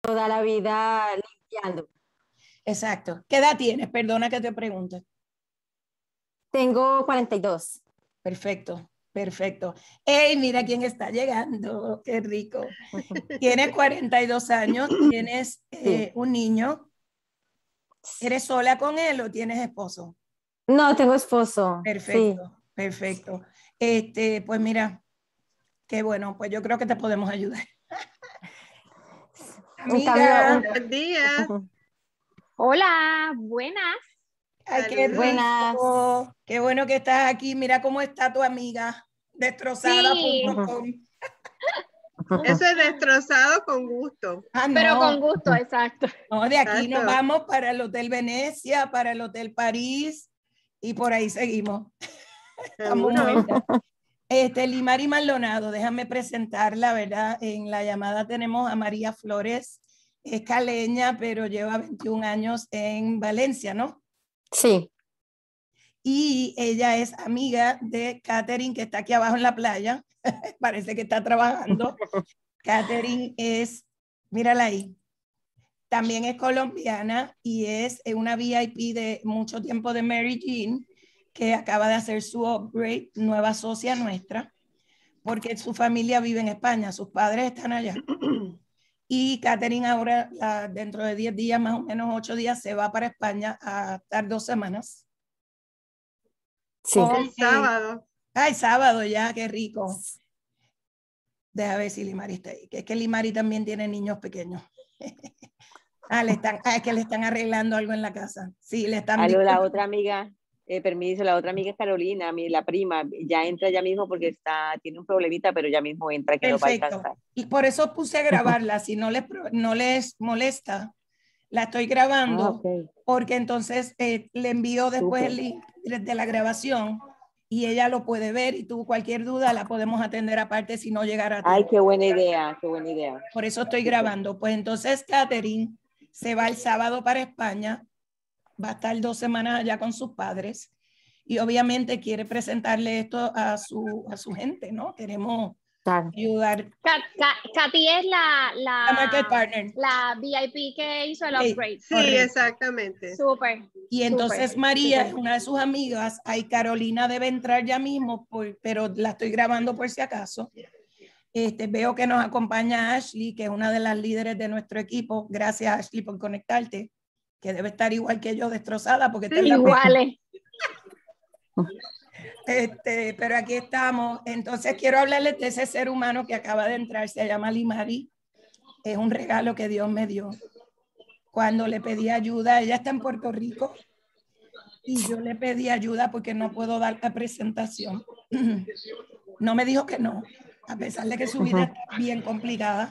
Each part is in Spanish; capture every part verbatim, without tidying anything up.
toda la vida limpiando. Exacto. ¿Qué edad tienes? Perdona que te pregunte. Tengo cuarenta y dos. Perfecto, perfecto. ¡Ey, mira quién está llegando! ¡Qué rico! Tienes cuarenta y dos años, tienes eh, Sí. un niño. ¿Eres sola con él o tienes esposo? No, tengo esposo. Perfecto, Sí. perfecto. Este, pues mira, qué bueno, pues yo creo que te podemos ayudar. Un cambio. Amiga, Un... Buen día. Hola, buenas. ay, qué Buenas. rico. Qué bueno que estás aquí. Mira cómo está tu amiga, destrozada punto com. Sí, Eso es destrozado con gusto. Ah, pero con no, gusto, exacto. no, de aquí nos Exacto. vamos para el Hotel Venecia, para el Hotel París y por ahí seguimos. Estamos Seguro. muertas. Este, Limari Maldonado, déjame presentarla, ¿verdad? En la llamada tenemos a María Flores, es caleña, pero lleva veintiún años en Valencia, ¿no? Sí. Y ella es amiga de Catherine, que está aquí abajo en la playa. Parece que está trabajando. Catherine es, mírala ahí, también es colombiana y es una V I P de mucho tiempo de Mary Jean, que acaba de hacer su upgrade, nueva socia nuestra, porque su familia vive en España, sus padres están allá. Y Catherine ahora, la, dentro de diez días, más o menos ocho días, se va para España a estar dos semanas. Sí. El sábado. Ay, sábado ya, qué rico. Deja ver si Limari está ahí, que es que Limari también tiene niños pequeños. Ah, le están, ah, es que le están arreglando algo en la casa. Sí, le están... Aló, la otra amiga, eh, permiso, la otra amiga es Carolina, mi, la prima, ya entra ya mismo porque está, tiene un problemita, pero ya mismo entra que nos va a Perfecto. alcanzar. Y por eso puse a grabarla, si no les, no les molesta, la estoy grabando, Ah, okay. Porque entonces eh, le envío después Super. El link de la grabación y ella lo puede ver y tú cualquier duda la podemos atender aparte si no llegara a tiempo. Ay, qué buena idea, qué buena idea. Por eso estoy grabando. Pues entonces Catherine se va el sábado para España, va a estar dos semanas allá con sus padres y obviamente quiere presentarle esto a su, a su gente, ¿no? Queremos Claro. ayudar. Katy es la, la, La market partner. la V I P que hizo el Sí, upgrade. Sí, correcto. exactamente. Súper. Y entonces súper, María súper. es una de sus amigas. Ahí Carolina debe entrar ya mismo, por, pero la estoy grabando por si acaso. Este, veo que nos acompaña Ashley, que es una de las líderes de nuestro equipo. Gracias, Ashley, por conectarte, que debe estar igual que yo, destrozada, porque está en la Iguales. Este, pero aquí estamos. Entonces quiero hablarles de ese ser humano que acaba de entrar, se llama Limari. Es un regalo que Dios me dio. Cuando le pedí ayuda, ella está en Puerto Rico y yo le pedí ayuda porque no puedo dar la presentación. No me dijo que no, a pesar de que su vida está bien complicada.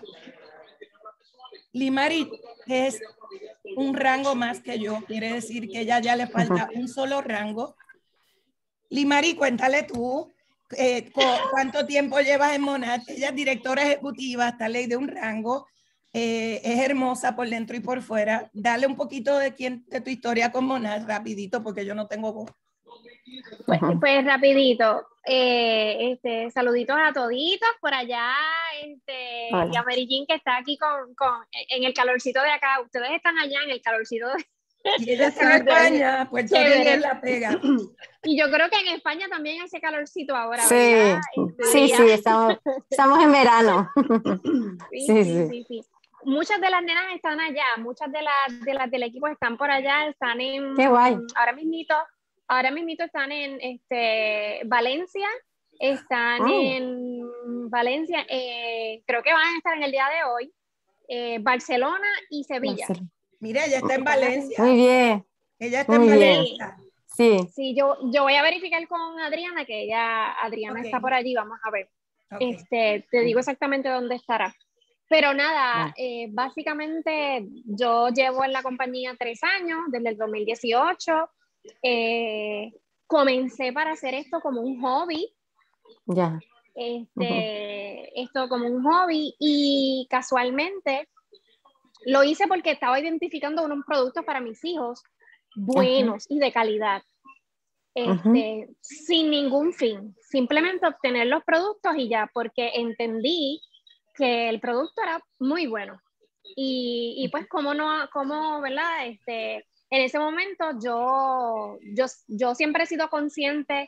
Limari es un rango más que yo, quiere decir que ella ya le falta un solo rango. Limari, cuéntale tú, eh, ¿cuánto tiempo llevas en Monad? Ella es directora ejecutiva, está ley de un rango, eh, es hermosa por dentro y por fuera. Dale un poquito de, quién, de tu historia con Monad, rapidito, porque yo no tengo voz. Pues, pues rapidito, eh, este, saluditos a toditos por allá, este, y a Mary Jean que está aquí con, con, en el calorcito de acá. Ustedes están allá en el calorcito de... Y ella está en España, Puerto Rico es la pega. Y yo creo que en España también hace calorcito ahora, sí, ¿verdad? Este, sí, sí, estamos, estamos en verano. Sí, sí, sí, sí, sí, sí. Muchas de las nenas están allá, muchas de las, de las del equipo están por allá, están en... Qué guay. Ahora mismito, ahora mismito están en este, Valencia, están oh. en Valencia, eh, creo que van a estar en el día de hoy, eh, Barcelona y Sevilla. Barcelona. Mira, ella está en Valencia. Muy bien. Ella está Muy en bien. Valencia. Sí. Sí, yo, yo voy a verificar con Adriana, que ella, Adriana Okay. está por allí, vamos a ver. Okay. Este, te digo exactamente dónde estará. Pero nada, Ah. eh, básicamente yo llevo en la compañía tres años, desde el dos mil dieciocho. Eh, comencé para hacer esto como un hobby. Ya. Este, uh-huh. Esto como un hobby y casualmente lo hice porque estaba identificando unos productos para mis hijos buenos uh-huh. y de calidad. Este, uh-huh. Sin ningún fin, simplemente obtener los productos y ya, porque entendí que el producto era muy bueno. Y, y pues, ¿cómo no, cómo, verdad? Este, en ese momento yo, yo, yo siempre he sido consciente.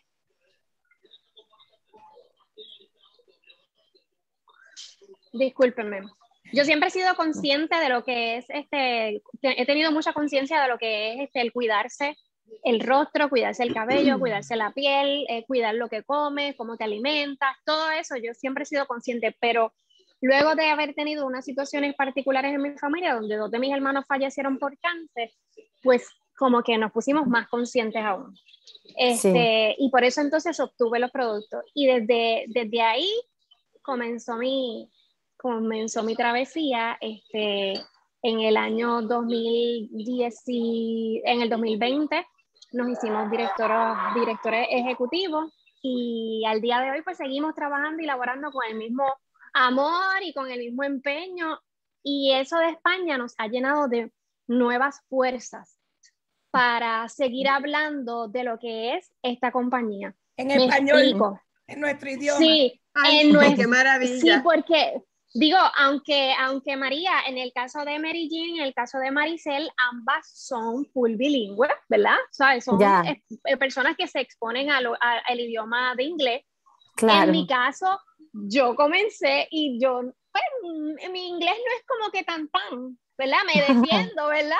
Discúlpenme. Yo siempre he sido consciente de lo que es, este, he tenido mucha conciencia de lo que es este, el cuidarse el rostro, cuidarse el cabello, cuidarse la piel, eh, cuidar lo que comes, cómo te alimentas, todo eso yo siempre he sido consciente, pero luego de haber tenido unas situaciones particulares en mi familia, donde dos de mis hermanos fallecieron por cáncer, pues como que nos pusimos más conscientes aún. Este, sí. Y por eso entonces obtuve los productos. Y desde, desde ahí comenzó mi, comenzó mi travesía. Este, en el año dos mil diez, en el dos mil veinte, nos hicimos directores, directores ejecutivos y al día de hoy pues seguimos trabajando y laborando con el mismo amor y con el mismo empeño, y eso de España nos ha llenado de nuevas fuerzas para seguir hablando de lo que es esta compañía. En español, explico. En nuestro idioma. Sí, Ay, en nuestro, qué maravilla. Sí, porque digo, aunque, aunque María, en el caso de Mary Jean, en el caso de Maricel, ambas son full bilingües, ¿verdad? ¿Sabes? Son yeah. eh, personas que se exponen a lo, a, al idioma de inglés. Claro. En mi caso, yo comencé y yo, pues, mi inglés no es como que tan tan, ¿verdad? Me defiendo, ¿verdad?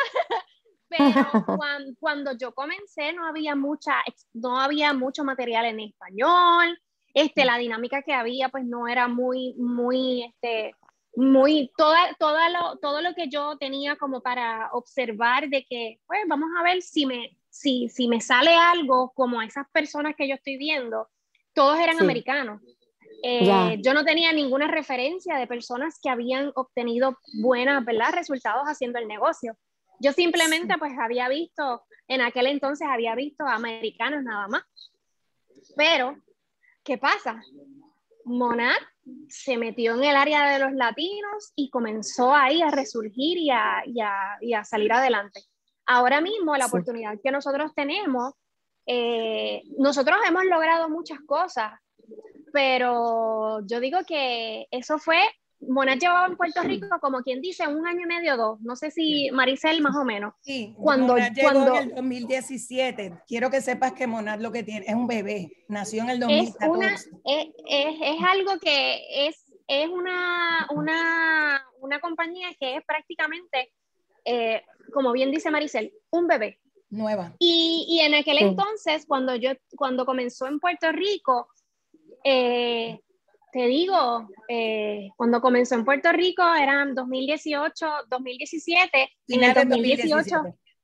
Pero cuando, cuando yo comencé no había mucha, no había mucho material en español. Este, la dinámica que había pues no era muy, muy, este, muy, toda, toda lo, todo lo que yo tenía como para observar de que, pues vamos a ver si me, si, si me sale algo como esas personas que yo estoy viendo, todos eran sí. americanos. Eh, yeah. Yo no tenía ninguna referencia de personas que habían obtenido buenas, ¿verdad?, resultados haciendo el negocio. Yo simplemente sí. pues había visto, en aquel entonces había visto americanos nada más. Pero ¿qué pasa? Monat se metió en el área de los latinos y comenzó ahí a resurgir y a, y a, y a salir adelante. Ahora mismo la sí. oportunidad que nosotros tenemos, eh, nosotros hemos logrado muchas cosas, pero yo digo que eso fue, Monat llevaba en Puerto Rico como quien dice un año y medio, dos, no sé si Maricel más o menos. Sí, cuando, Monat llegó cuando, en el dos mil diecisiete, quiero que sepas que Monat lo que tiene es un bebé, nació en el dos mil catorce. Es, una, es, es, es algo que es, es una, una, una compañía que es prácticamente, eh, como bien dice Maricel, un bebé. Nueva. Y, y en aquel sí. entonces, cuando, yo, cuando comenzó en Puerto Rico, eh, te digo, eh, cuando comenzó en Puerto Rico eran dos mil dieciocho, dos mil diecisiete, en el dos mil dieciocho,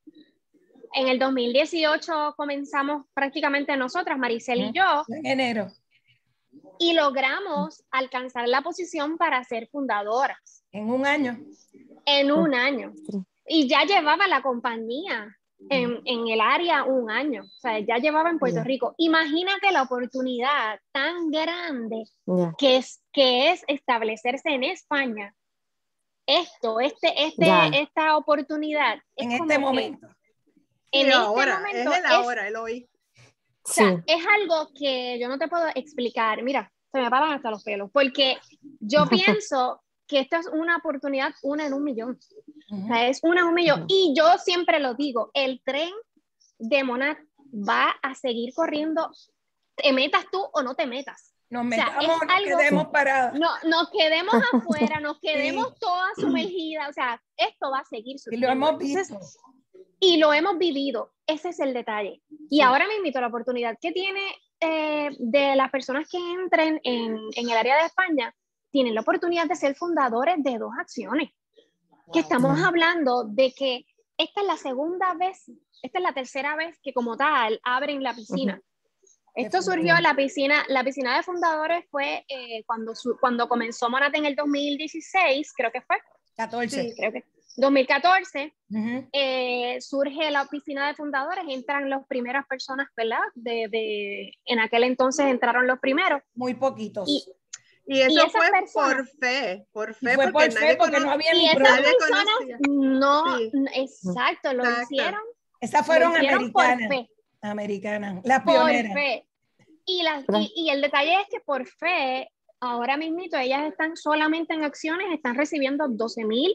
en el dos mil dieciocho comenzamos prácticamente nosotras, Maricel y yo. En enero. Y logramos alcanzar la posición para ser fundadoras. En un año. En un año. Y ya llevaba la compañía En, en el área un año, o sea, ya llevaba en Puerto yeah. Rico. Imagínate la oportunidad tan grande yeah. que, es, que es establecerse en España. Esto, este, este, yeah. esta oportunidad. En este momento. En sí, este ahora, momento. Es el ahora, el hoy. O sea, sí. es algo que yo no te puedo explicar. Mira, se me paran hasta los pelos, porque yo pienso que esto es una oportunidad, una en un millón. Uh-huh. O sea, es una en un millón. Uh-huh. Y yo siempre lo digo, el tren de Monat va a seguir corriendo, te metas tú o no te metas. Nos metamos, o sea, nos algo, quedemos paradas. No, nos quedemos afuera, nos quedemos sí. todas sumergidas. O sea, esto va a seguir sucediendo. Y lo hemos visto. Entonces, y lo hemos vivido. Ese es el detalle. Y sí. ahora me invito a la oportunidad que tiene eh, de las personas que entren en, en el área de España, tienen la oportunidad de ser fundadores de dos acciones. Wow. Que estamos wow. hablando de que esta es la segunda vez, esta es la tercera vez que como tal abren la piscina. Uh-huh. Esto surgió, la piscina, la piscina de fundadores fue eh, cuando, su, cuando comenzó Monat en el dos mil dieciséis, creo que fue. catorce. Sí, creo que. dos mil catorce, uh-huh. eh, surge la piscina de fundadores, entran las primeras personas, ¿verdad? De, de, en aquel entonces entraron los primeros. Muy poquitos. Y, Y eso y fue personas, por fe, por fe, fue porque, por fe, porque no había ni nadie conocía. No, sí. exacto, lo exacto. hicieron. Esas fueron americanas. Por fe. Americanas, las pioneras. Por fe. Y, la, y, y el detalle es que por fe, ahora mismito, ellas están solamente en acciones, están recibiendo doce mil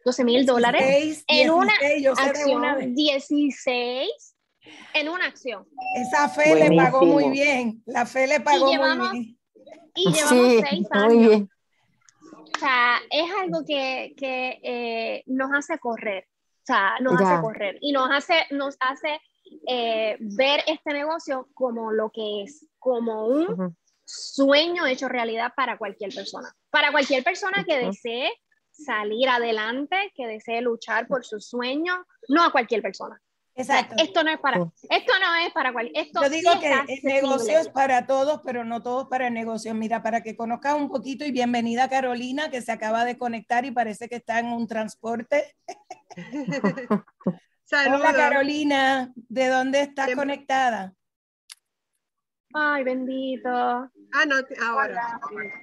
doce mil dólares dieciséis, en una dieciséis, yo sé de acción, una vez. dieciséis en una acción. Esa fe le pagó muy Buenísimo. bien. La fe le pagó muy llevamos- bien. Y llevamos Sí, seis muy años. bien. O sea, es algo que, que eh, nos hace correr. O sea, nos Ya. hace correr. Y nos hace, nos hace eh, ver este negocio como lo que es, como un Ujú. sueño hecho realidad para cualquier persona. Para cualquier persona que Ujú. desee salir adelante, que desee luchar por sus sueños, no a cualquier persona. O sea, Exacto. esto no es para, esto no es para cual, esto Yo digo sí que está el accesible. negocio es para todos, pero no todos para el negocio. Mira, para que conozcas un poquito, y bienvenida Carolina, que se acaba de conectar y parece que está en un transporte. Saludos. Hola Carolina, ¿de dónde estás Bien. conectada? Ay, bendito. Ah, no, te- ahora.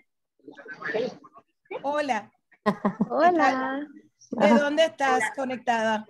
Hola, Hola. ¿de dónde estás conectada?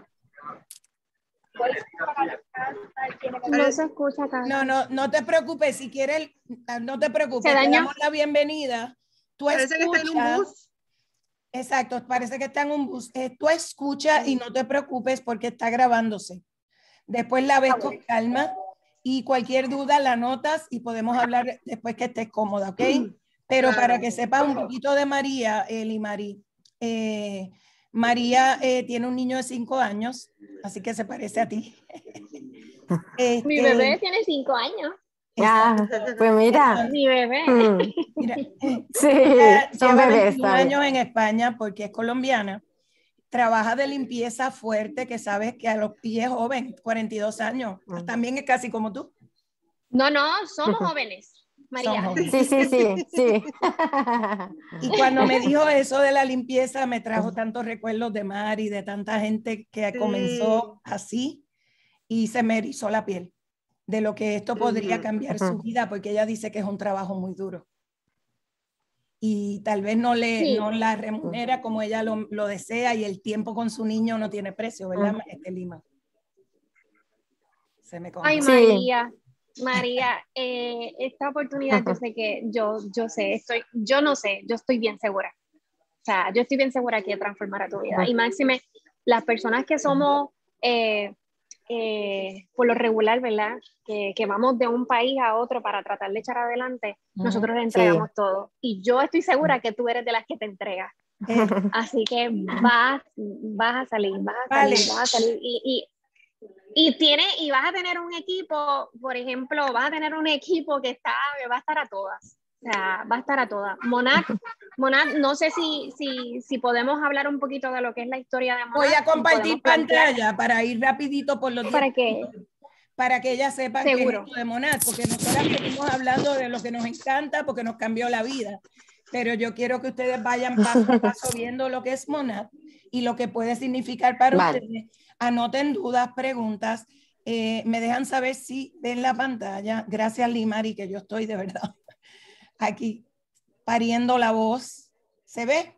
No se escucha acá. No, no, no te preocupes, si quieres, no te preocupes, ¿Se te dañó? damos la bienvenida. Tú Parece que está en un escuchas- bus. Exacto, parece que está en un bus. Eh, tú escucha y no te preocupes porque está grabándose. Después la ves con calma y cualquier duda la anotas y podemos hablar después que estés cómoda, ¿ok? Pero Claro. para que sepas un poquito de María, Eli Marí, eh, María eh, tiene un niño de cinco años, así que se parece a ti. Este, Mi bebé tiene cinco años. Ah, pues mira. Mi bebé. Mm, Mira, eh, sí, ella son lleva bebés veintiún todavía. años en España porque es colombiana. Trabaja de limpieza fuerte, que sabes que a los pies joven, cuarenta y dos años. Ujú. También es casi como tú. No, no, somos jóvenes, María. Son jóvenes. Sí, sí, sí, sí. Y cuando me dijo eso de la limpieza, me trajo tantos recuerdos de Mari, de tanta gente que Sí. comenzó así y se me erizó la piel de lo que esto podría Ujú. cambiar su Ujú. vida, porque ella dice que es un trabajo muy duro. Y tal vez no, le, Sí. no la remunera como ella lo, lo desea, y el tiempo con su niño no tiene precio, ¿verdad, Ujú. este Lima? Se me Ay, congeló. Sí. María, María, eh, esta oportunidad yo sé que, yo, yo sé, estoy, yo no sé, yo estoy bien segura. O sea, yo estoy bien segura que transformará tu vida. Y máxime, las personas que somos, eh, eh, por lo regular, ¿verdad? Que, que vamos de un país a otro para tratar de echar adelante, Ujú. nosotros le entregamos todo. Y yo estoy segura que tú eres de las que te entregas. Eh, Así que vas, vas a salir, vas a Vale. salir, vas a salir. Y, y, y, tiene, y vas a tener un equipo, por ejemplo, vas a tener un equipo que, está, que va a estar a todas. O sea, va a estar a todas. Monat, Monat, no sé si, si, si podemos hablar un poquito de lo que es la historia de Monat. voy a compartir Podemos plantear pantalla para ir rapidito por los para diez que, para que ella sepa qué es seguro. esto de Monat, porque nosotros venimos hablando de lo que nos encanta, porque nos cambió la vida. Pero yo quiero que ustedes vayan paso a paso viendo lo que es Monat y lo que puede significar para Vale. ustedes. Anoten dudas, preguntas. Eh, me dejan saber si ven la pantalla. Gracias, Limari, que yo estoy de verdad aquí pariendo la voz. ¿Se ve?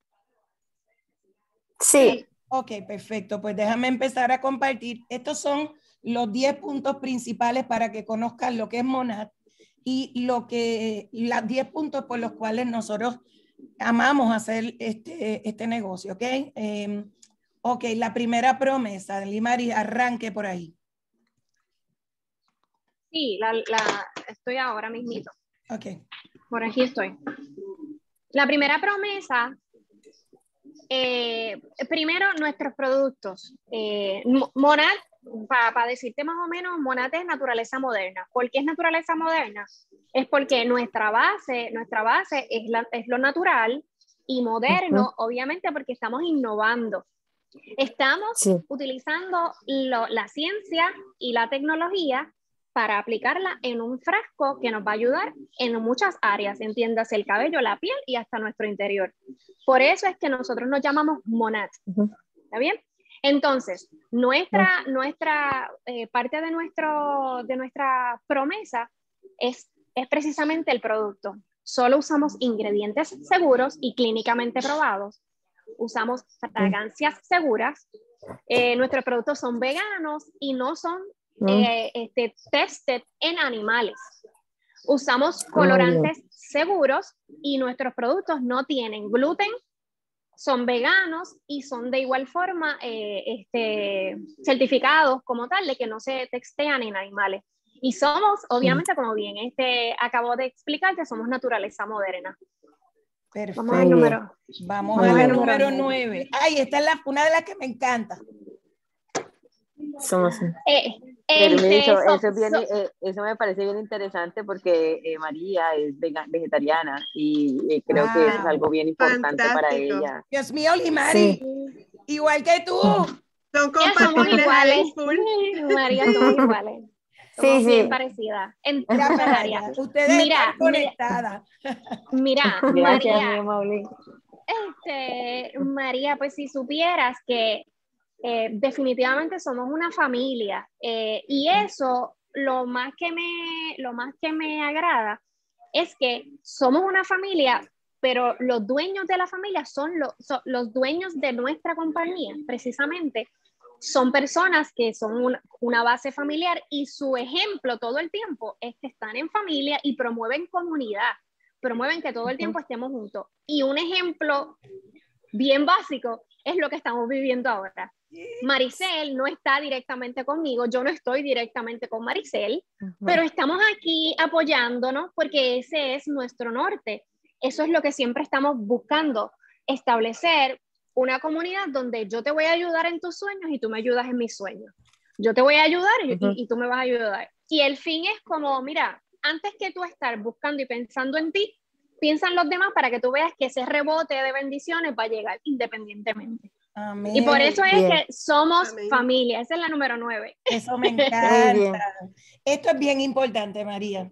Sí. Ok, perfecto. Pues déjame empezar a compartir. Estos son los diez puntos principales para que conozcan lo que es Monat y lo que, las diez puntos por los cuales nosotros amamos hacer este, este negocio, ¿ok? Eh, ok, la primera promesa, Limari, arranque por ahí. Sí, la, la, estoy ahora mismito. Ok. Por aquí estoy. La primera promesa, eh, primero nuestros productos. Eh, Monat, para pa decirte más o menos, Monat es naturaleza moderna. ¿Por qué es naturaleza moderna? Es porque nuestra base, nuestra base es, la, es lo natural y moderno, uh-huh. obviamente porque estamos innovando. Estamos sí. utilizando lo, la ciencia y la tecnología para aplicarla en un frasco que nos va a ayudar en muchas áreas, entiéndase el cabello, la piel y hasta nuestro interior. Por eso es que nosotros nos llamamos Monat. Uh-huh. ¿Está bien? Entonces, nuestra, uh-huh. nuestra eh, parte de, nuestro, de nuestra promesa es, es precisamente el producto. Solo usamos ingredientes seguros y clínicamente probados. Usamos fragancias seguras. Eh, nuestros productos son veganos y no son eh, este, tested en animales. Usamos colorantes seguros y nuestros productos no tienen gluten, son veganos y son de igual forma eh, este, certificados como tal de que no se textean en animales. Y somos, obviamente, como bien este, acabo de explicarte, somos naturaleza moderna. Perfecto. Vamos al número. Vamos Muy a la bien. número nueve. Ay, esta es la, una de las que me encanta. Somos. Eh, Permiso, este, so- eso, es bien, so- eh, eso me parece bien interesante porque eh, María es vega- vegetariana y eh, creo que eso es Wow. algo bien importante para Fantástico. ella. Dios mío, Limari, Sí. igual que tú. Son ya somos compatibles iguales. ahí, full. Sí, María, somos iguales. Somos Sí, bien sí. parecidas en Mira muchas para áreas. allá. Ustedes Mira, están conectadas. Mira, Gracias, María, mi amable. este, María, pues si supieras que eh, definitivamente somos una familia eh, y eso lo más que me, lo más que me agrada es que somos una familia, pero los dueños de la familia son, lo, son los dueños de nuestra compañía, precisamente. Son personas que son una, una base familiar y su ejemplo todo el tiempo es que están en familia y promueven comunidad, promueven que todo el tiempo estemos juntos. Y un ejemplo bien básico es lo que estamos viviendo ahora. Maricel no está directamente conmigo, yo no estoy directamente con Maricel, pero estamos aquí apoyándonos porque ese es nuestro norte. Eso es lo que siempre estamos buscando, establecer una comunidad donde yo te voy a ayudar en tus sueños y tú me ayudas en mis sueños. Yo te voy a ayudar y, Uh-huh. y, y tú me vas a ayudar. Y el fin es como, mira, antes que tú estar buscando y pensando en ti, piensa en los demás para que tú veas que ese rebote de bendiciones va a llegar independientemente. Amén. Y por eso es Bien. que somos Amén. familia. Esa es la número nueve. Eso me Muy bien. encanta. Esto es bien importante, María.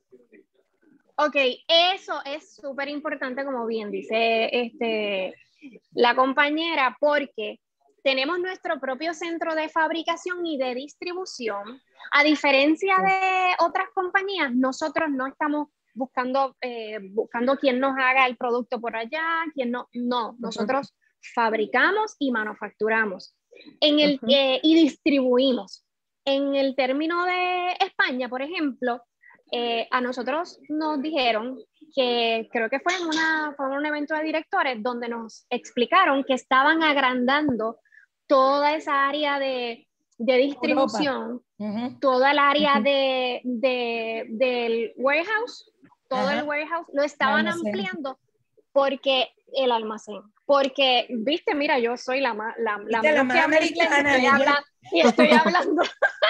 Ok, eso es súper importante, como bien dice este, la compañera, porque tenemos nuestro propio centro de fabricación y de distribución. A diferencia de otras compañías, nosotros no estamos buscando, eh, buscando quién nos haga el producto por allá, quién no. No, nosotros fabricamos y manufacturamos en el, Ujú. eh, y distribuimos. En el término de España, por ejemplo, eh, a nosotros nos dijeron que creo que fue en, una, fue en un evento de directores donde nos explicaron que estaban agrandando toda esa área de, de distribución, Uh-huh. toda el área Ujú. de, de, del warehouse, todo Ajá. el warehouse lo estaban Almacén. ampliando porque el almacén, porque, viste, mira, yo soy la, ma- la, la Viste, la menos más que habla inglés y americana, estoy, ella. habla, y estoy hablando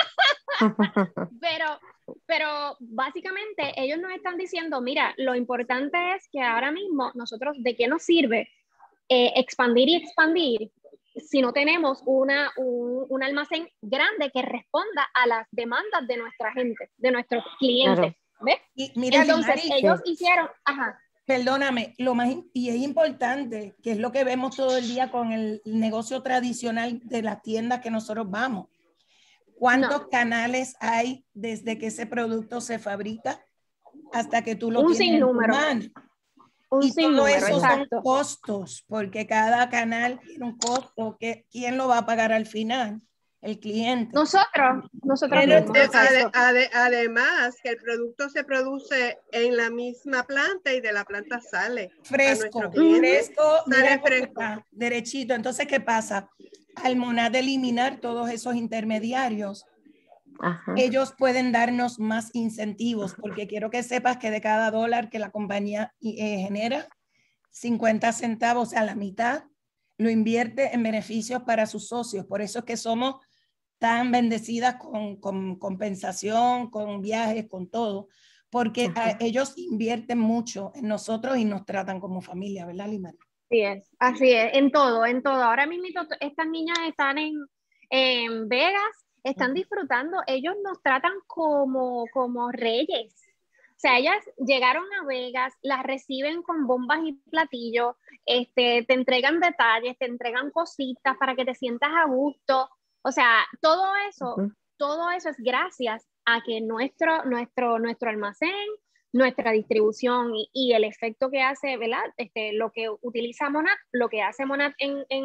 pero, pero básicamente ellos nos están diciendo, mira, lo importante es que ahora mismo nosotros, ¿de qué nos sirve eh, expandir y expandir si no tenemos una, un, un almacén grande que responda a las demandas de nuestra gente, de nuestros clientes? Claro. ¿Ves? Y mira, Entonces Limari, ellos hicieron, ajá, perdóname, lo más, im- y es importante, que es lo que vemos todo el día con el negocio tradicional de las tiendas que nosotros vamos. ¿Cuántos No. canales hay desde que ese producto se fabrica hasta que tú lo un tienes en tu sinnúmero, mano? un Y todo sinnúmero, eso son exacto. costos, porque cada canal tiene un costo. Que, ¿quién lo va a pagar al final? El cliente. Nosotros, nosotros Pero mismos, Ade- exacto. ade- además, que el producto se produce en la misma planta y de la planta sale a Fresco, nuestro cliente. fresco, mira Sale cómo fresco. está, derechito. Entonces, ¿qué pasa? Al Monad de eliminar todos esos intermediarios, Ajá. ellos pueden darnos más incentivos, porque quiero que sepas que de cada dólar que la compañía eh, genera, cincuenta centavos, o sea, la mitad, lo invierte en beneficios para sus socios. Por eso es que somos tan bendecidas con, con compensación, con viajes, con todo, porque a, ellos invierten mucho en nosotros y nos tratan como familia, ¿verdad, Limari? Así es, así es, en todo, en todo. Ahora mismo estas niñas están en, en Vegas, están disfrutando, ellos nos tratan como, como reyes. O sea, ellas llegaron a Vegas, las reciben con bombas y platillos, este, te entregan detalles, te entregan cositas para que te sientas a gusto. O sea, todo eso, Uh-huh. todo eso es gracias a que nuestro, nuestro, nuestro almacén, nuestra distribución y, y el efecto que hace, ¿verdad? Este, lo que utiliza Monat, lo que hace Monat en, en,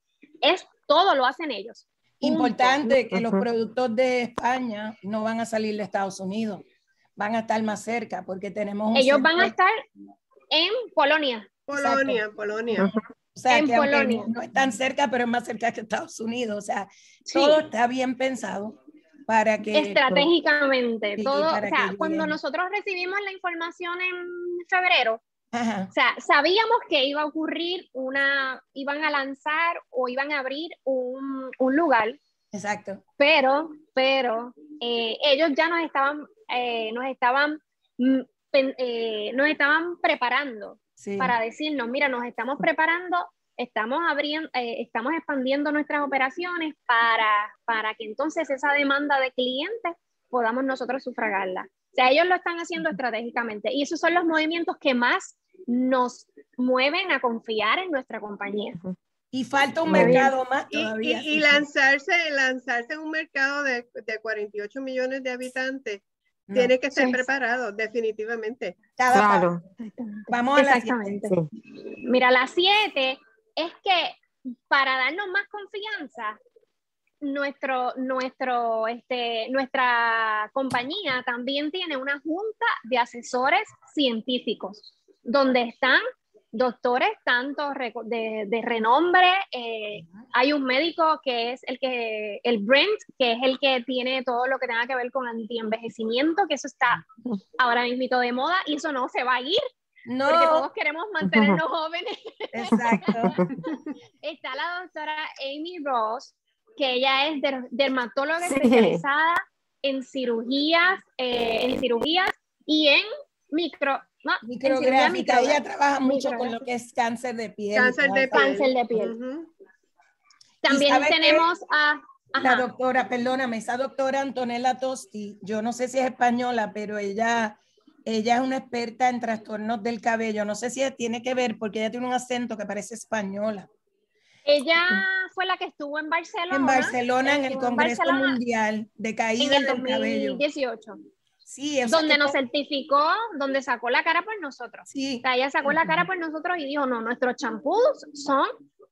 es todo lo hacen ellos. Importante que los Ujú. productos de España no van a salir de Estados Unidos, van a estar más cerca porque tenemos un Ellos centro, van a estar en Polonia. Polonia, Polonia. uh-huh, O sea, en que aunque Polonia. no es tan cerca, pero es más cerca que Estados Unidos. O sea, Sí. todo está bien pensado para que... Estratégicamente, Sí, todo, para o sea, que cuando lleguen. nosotros recibimos la información en febrero, Ajá. o sea, sabíamos que iba a ocurrir una, iban a lanzar o iban a abrir un, un lugar, Exacto. pero, pero eh, ellos ya nos estaban, eh, nos estaban, mm, pen- eh, nos estaban preparando Sí. para decirnos, mira, nos estamos preparando, estamos abriendo, eh, estamos expandiendo nuestras operaciones para, para que entonces esa demanda de clientes podamos nosotros sufragarla. O sea, ellos lo están haciendo estratégicamente y esos son los movimientos que más nos mueven a confiar en nuestra compañía. Y falta un Muy bien. mercado más Y, todavía. y, sí, y sí. lanzarse, lanzarse en un mercado de, de cuarenta y ocho millones de habitantes, No, tiene que estar Sí. preparado, definitivamente. cada Claro. paso. Vamos a la Exactamente. siguiente. Sí. Mira, la siete es que para darnos más confianza, nuestro, nuestro, este, nuestra compañía también tiene una junta de asesores científicos, donde están doctores tanto reco- de, de renombre, eh, hay un médico que es el que, el Brent, que es el que tiene todo lo que tenga que ver con antienvejecimiento, que eso está ahora mismo de moda y eso no se va a ir, porque todos No, queremos mantenernos jóvenes. exacto. Está la doctora Amy Ross, que ella es der- dermatóloga Sí. especializada en cirugías, eh, en cirugías y en micro, no, en cirugía Micrográfica. Ella micrográfica. trabaja mucho con lo Micrográfica. que es cáncer de piel. y Cáncer todas de esas- piel. Cáncer de piel. Ujú. También sabe qué? tenemos a... La Ajá. doctora, perdóname, esa doctora Antonella Tosti, yo no sé si es española, pero ella, ella es una experta en trastornos del cabello. No sé si tiene que ver porque ella tiene un acento que parece española. Ella fue la que estuvo en Barcelona. En Barcelona, en el estuvo en Congreso Barcelona Mundial de en Caídas el del Cabello. dos mil dieciocho. Sí, o sea Donde que nos to- certificó, donde sacó la cara por nosotros. sí. O sea, ella sacó la cara por nosotros y dijo, no, nuestros champús son,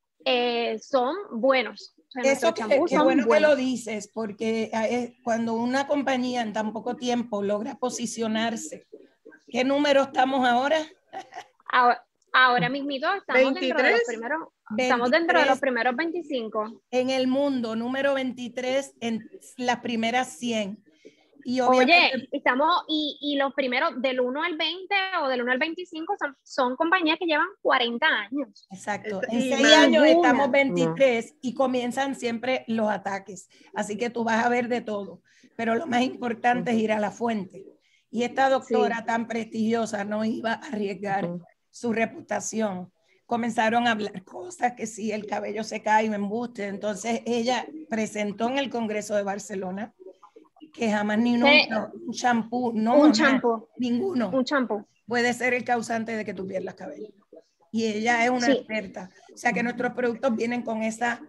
eh, son buenos. O sea, Eso nuestros que, champús qué son bueno que buenos. lo dices, porque eh, cuando una compañía en tan poco tiempo logra posicionarse, ¿qué número estamos ahora? Ahora, ahora mismito estamos dentro de los veintitrés. primeros, estamos dentro de los primeros veinticinco. En el mundo, número veintitrés en las primeras cien. Y Oye, obviamente, estamos, y, y los primeros del uno al veinte o del uno al veinticinco son, son compañías que llevan cuarenta años. exacto, Esto- en y seis más. años Ninguna. estamos veintitrés y comienzan siempre los ataques. Así que tú vas a ver de todo. Pero lo más importante es ir a la fuente. Y esta doctora Sí. tan prestigiosa no iba a arriesgar Ujú. su reputación. Comenzaron a hablar cosas que si el cabello se cae, un embuste. Entonces ella presentó en el Congreso de Barcelona que jamás ni Sí. nunca un champú, no Un jamás, champú, ninguno un champú. puede ser el causante de que tú pierdas cabello. Y ella es una Sí. experta. O sea que nuestros productos vienen con esa,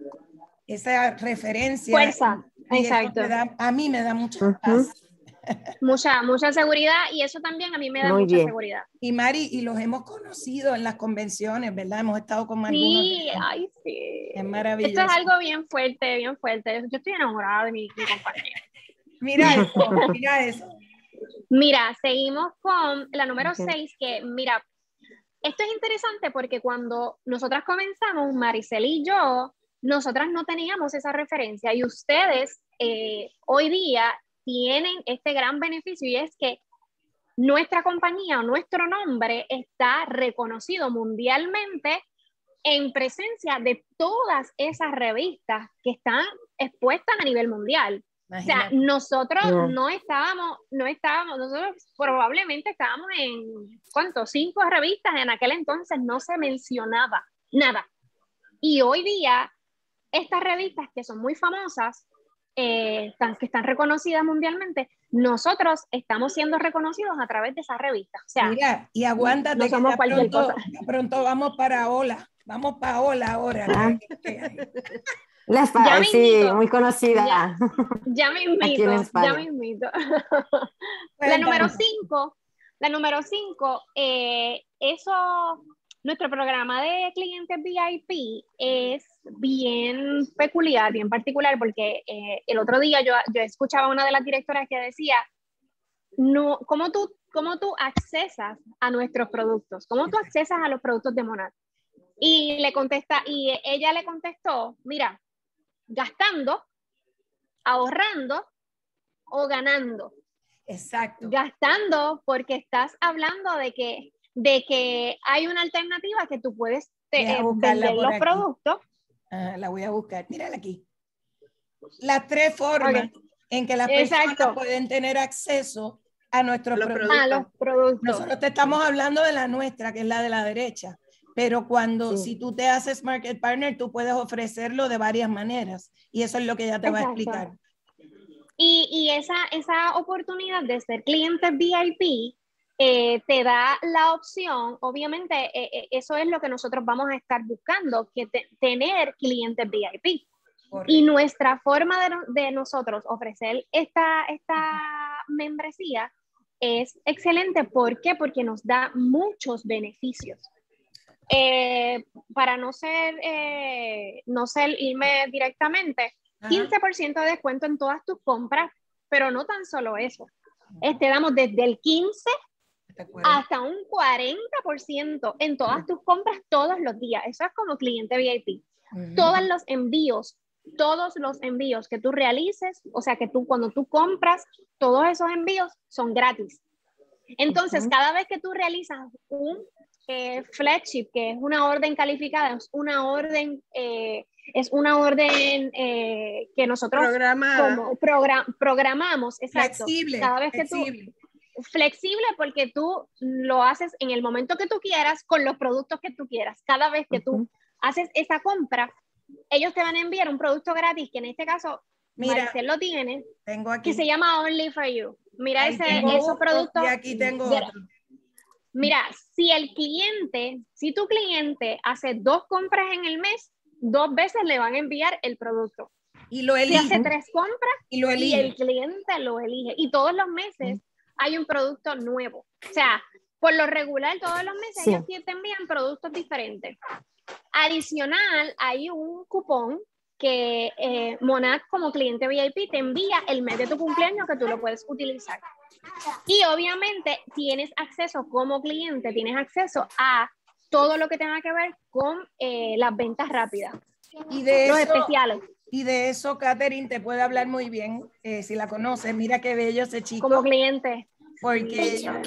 esa referencia. Fuerza, Y eso exacto. me da, a mí me da mucha Ujú. paz. Mucha, mucha seguridad y eso también a mí me da Muy mucha bien. seguridad. Y Mari, y los hemos conocido en las convenciones, ¿verdad? Hemos estado con algunos. Sí, de ellos. ay, sí. Es maravilloso. Esto es algo bien fuerte, bien fuerte. Yo estoy enamorada de mi, mi compañía. Mira eso, mira eso. Mira, seguimos con la número Ok. seis, que mira, esto es interesante porque cuando nosotras comenzamos, Maricel y yo, nosotras no teníamos esa referencia y ustedes eh, hoy día tienen este gran beneficio y es que nuestra compañía o nuestro nombre está reconocido mundialmente en presencia de todas esas revistas que están expuestas a nivel mundial. O sea, Imagínate. nosotros Yeah. no estábamos, no estábamos, nosotros probablemente estábamos en, ¿cuántos? Cinco revistas, en aquel entonces no se mencionaba nada. Y hoy día, estas revistas que son muy famosas, eh, están, que están reconocidas mundialmente, nosotros estamos siendo reconocidos a través de esas revistas. O sea, Mira, y aguántate no que somos ya cualquier pronto, cosa. ya pronto vamos para Ola. Vamos para Ola ahora. Ah. que- La Ya Espa- sí, mismito. muy conocida. Ya. Ya me Aquí invito, en España. ya me invito. La Cuéntame. número cinco, la número cinco, eh, eso, nuestro programa de clientes V I P es bien peculiar, bien particular, porque eh, el otro día yo, yo escuchaba a una de las directoras que decía, no, ¿cómo tú, cómo tú accesas a nuestros productos? ¿Cómo tú accesas a los productos de Monat? Y le contesta, y ella le contestó, mira, gastando, ahorrando o ganando. Exacto. Gastando porque estás hablando de que, de que hay una alternativa que tú puedes te, eh, vender los aquí. productos. Ah, la voy a buscar. Mírala aquí. Las tres formas okay. en que las Exacto. personas pueden tener acceso a nuestros los productos. A los productos. Nosotros te estamos hablando de la nuestra, que es la de la derecha. Pero cuando, sí. si tú te haces Market Partner, tú puedes ofrecerlo de varias maneras. Y eso es lo que ella te Exacto. va a explicar. Y, y esa, esa oportunidad de ser cliente V I P eh, te da la opción, obviamente, eh, eso es lo que nosotros vamos a estar buscando, que te, tener clientes V I P. Correcto. Y nuestra forma de, de nosotros ofrecer esta, esta membresía es excelente. ¿Por qué? Porque nos da muchos beneficios. Eh, para no ser, eh, no ser irme directamente, Ajá. quince por ciento de descuento en todas tus compras, pero no tan solo eso. Te damos desde el quince hasta un cuarenta por ciento en todas tus compras todos los días. Eso es como cliente V I P. Uh-huh. Todos los envíos, todos los envíos que tú realices, o sea que tú cuando tú compras, todos esos envíos son gratis. Entonces, uh-huh. cada vez que tú realizas un Eh, flagship, que es una orden calificada, es una orden, eh, es una orden eh, que nosotros como program, programamos, exacto. Flexible, Cada vez flexible. que tú, flexible porque tú lo haces en el momento que tú quieras, con los productos que tú quieras. Cada vez que uh-huh. tú haces esa compra, ellos te van a enviar un producto gratis, que en este caso, Mira, Maricel lo tiene, tengo aquí. que se llama Only for You. Mira Ahí ese, tengo esos productos. Y aquí tengo de, otro. Mira, si el cliente, si tu cliente hace dos compras en el mes, dos veces le van a enviar el producto. Y lo elige. Si hace tres compras y, lo elige. y el cliente lo elige. Y todos los meses mm. hay un producto nuevo. O sea, por lo regular, todos los meses sí. ellos te envían productos diferentes. Adicional, hay un cupón que eh, Monat como cliente V I P te envía el mes de tu cumpleaños que tú lo puedes utilizar. Y obviamente tienes acceso como cliente, tienes acceso a todo lo que tenga que ver con eh, las ventas rápidas. Y de los eso, especiales. Y de eso Catherine te puede hablar muy bien, eh, si la conoces. Mira qué bello ese chico. Como cliente. Porque ella,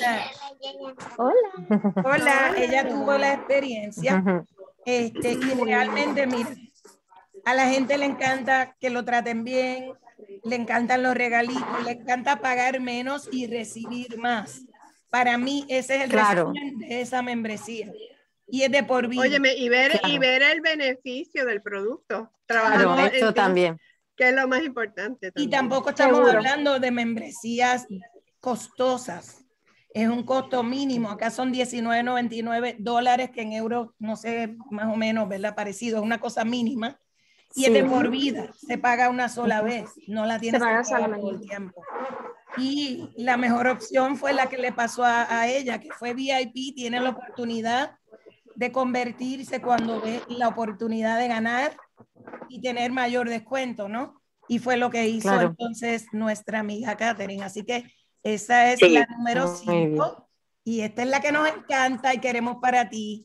hola. Hola, ella tuvo la experiencia. Este, y realmente, mira, a la gente le encanta que lo traten bien, le encantan los regalitos, le encanta pagar menos y recibir más. Para mí ese es el claro. resumen de esa membresía. Y es de por vida. Óyeme, y ver, claro. y ver el beneficio del producto. Trabajando claro, eso en también. Ti, que es lo más importante también. Y tampoco estamos Seguro. hablando de membresías costosas. Es un costo mínimo. Acá son diecinueve noventa y nueve dólares, que en euros, no sé, más o menos, ¿verdad? Parecido, es una cosa mínima. Y sí. es de por vida, se paga una sola vez, no la tienes que pagar todo el tiempo. Y la mejor opción fue la que le pasó a, a ella, que fue V I P, tiene la oportunidad de convertirse cuando ve la oportunidad de ganar y tener mayor descuento, ¿no? Y fue lo que hizo claro. entonces nuestra amiga Catherine. Así que esa es sí. la número cinco y esta es la que nos encanta y queremos para ti.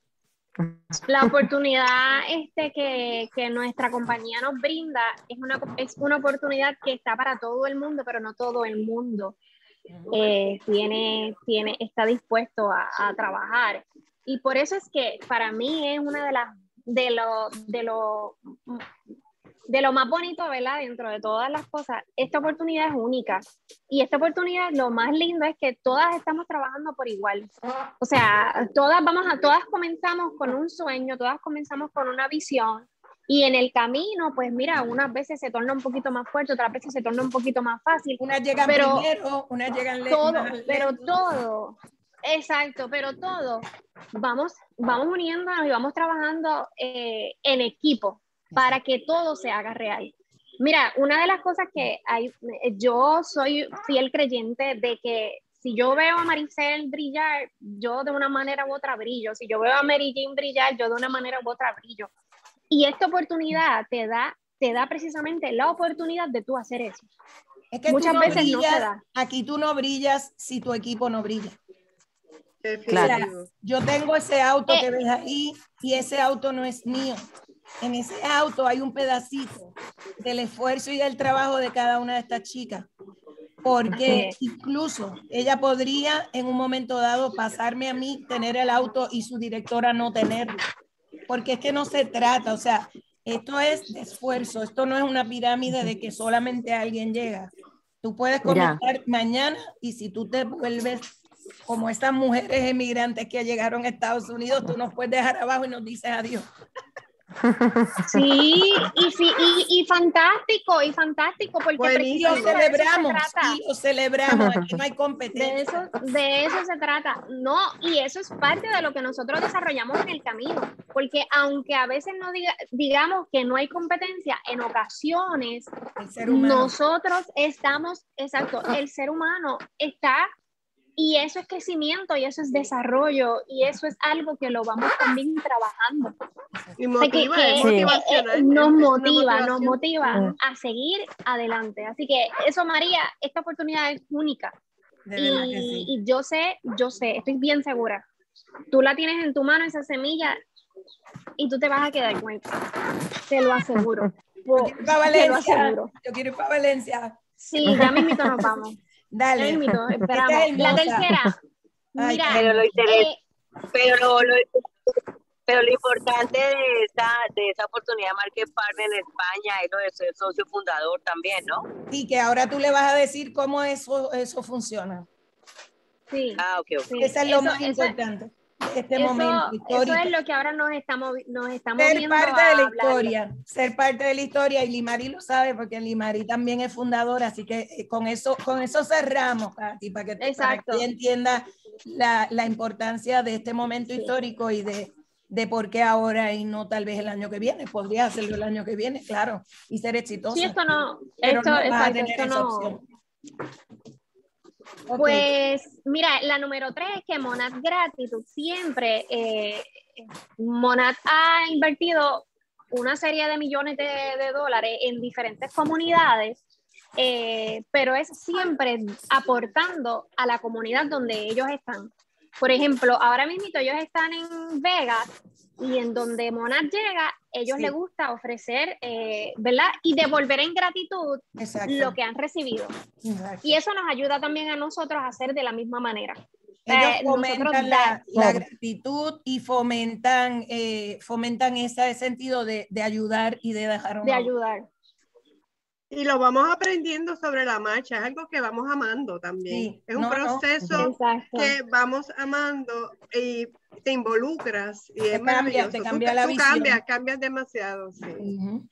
La oportunidad este, que, que nuestra compañía nos brinda es una, es una oportunidad que está para todo el mundo, pero no todo el mundo eh, tiene, tiene, está dispuesto a, a trabajar. Y por eso es que para mí es una de las de lo, de lo, de lo más bonito, ¿verdad? Dentro de todas las cosas, esta oportunidad es única. Y esta oportunidad, lo más lindo es que todas estamos trabajando por igual. O sea, todas vamos a, todas comenzamos con un sueño, todas comenzamos con una visión. Y en el camino, pues mira, unas veces se torna un poquito más fuerte, otras veces se torna un poquito más fácil. Unas llegan pero primero, unas llegan todo, más pero lento. todo, exacto, pero todo, vamos, vamos uniéndonos y vamos trabajando eh, en equipo para que todo se haga real. Mira, una de las cosas que hay, yo soy fiel creyente de que si yo veo a Maricel brillar, yo de una manera u otra brillo. Si yo veo a Mary Jane brillar, yo de una manera u otra brillo. Y esta oportunidad te da, te da precisamente la oportunidad de tú hacer eso. Es que muchas tú no veces brillas, no se da. Aquí tú no brillas si tu equipo no brilla. Claro. O sea, yo tengo ese auto que ves ahí y ese auto no es mío. En ese auto hay un pedacito del esfuerzo y del trabajo de cada una de estas chicas. Porque incluso ella podría en un momento dado pasarme a mí tener el auto y su directora no tenerlo. Porque es que no se trata, o sea, esto es de esfuerzo, esto no es una pirámide de que solamente alguien llega. Tú puedes comenzar mañana y si tú te vuelves como estas mujeres emigrantes que llegaron a Estados Unidos, tú nos puedes dejar abajo y nos dices adiós. Sí, y sí, y, y fantástico, y fantástico, porque Buenísimo. Lo celebramos, y lo celebramos, aquí no hay competencia. De eso, de eso se trata, no, y eso es parte de lo que nosotros desarrollamos en el camino, porque aunque a veces no diga, digamos que no hay competencia, en ocasiones nosotros estamos, exacto, el ser humano está. Y eso es crecimiento, y eso es desarrollo, y eso es algo que lo vamos también trabajando. Y motiva, que, que, es motivacional. Eh, nos motiva, nos motiva a seguir adelante. Así que eso, María, esta oportunidad es única. De y, verdad que sí. y yo sé, yo sé, estoy bien segura. Tú la tienes en tu mano, esa semilla, y tú te vas a quedar con ella. Te lo aseguro. Yo quiero ir para Valencia. Te lo aseguro. Yo quiero ir para Valencia. Sí, ya mismito nos vamos. Dale. Ya mismito, esperamos. La tercera. Mira, pero lo interesa, eh, pero lo, lo, pero lo importante de esa, de esa oportunidad de Market Partner en España es lo de ser socio fundador también, ¿no? Y que ahora tú le vas a decir cómo eso, eso funciona. Sí. Ah, ok, ok. Sí. Eso es lo eso, más eso, importante de este eso, momento histórico. Eso es lo que ahora nos estamos, nos estamos Ser viendo parte de la a historia, ser parte de la historia, y Limari lo sabe porque Limari también es fundadora, así que eh, con eso, con eso cerramos, Katy, para que, para que ella entienda la, la importancia de este momento sí. histórico y de, de por qué ahora y no tal vez el año que viene. Podría hacerlo el año que viene, claro, y ser exitosa. Sí, esto no, pero esto, no vas exacto, a tener esto esa no. opción. Okay. Pues mira, la número tres es que Monat Gratitud siempre, eh, Monat ha invertido una serie de millones de, de dólares en diferentes comunidades, eh, pero es siempre aportando a la comunidad donde ellos están. Por ejemplo, ahora mismo ellos están en Vegas y en donde Monat llega, ellos sí. les gusta ofrecer, eh, ¿verdad? Y devolver en gratitud Exacto. lo que han recibido. Exacto. Y eso nos ayuda también a nosotros a hacer de la misma manera. Ellos eh, fomentan la, la gratitud y fomentan, eh, fomentan ese sentido de, de ayudar y de dejar un De ayudar. Y lo vamos aprendiendo sobre la marcha, es algo que vamos amando también. Sí. Es un no, proceso no. que vamos amando y te involucras y te es cambia, te cambia tú, la tú visión. cambias, cambias demasiado. Sí. Uh-huh.